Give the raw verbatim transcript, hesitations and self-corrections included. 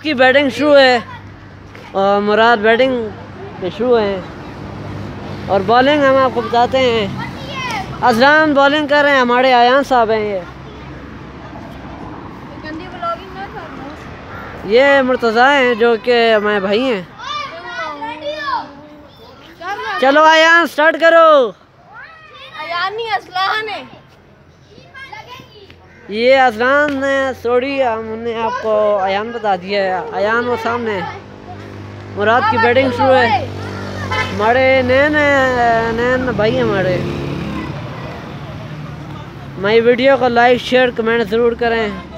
की बैटिंग शुरू है और मुराद बैटिंग पे शुरू है और बॉलिंग हम आपको बताते हैं। अजलान बॉलिंग कर रहे हैं, हमारे आयान साहब हैं ये ये मुर्तज़ा हैं जो कि हमारे भाई हैं। चलो आयान स्टार्ट करो। अयान नहीं असलान है। ये अजलान ने सॉरी हमने आपको अयान बता दिया है। अयान वो सामने, मुराद की बैटिंग शुरू है। हमारे नैन नैन भाई हमारे, हमारी वीडियो को लाइक शेयर कमेंट ज़रूर करें।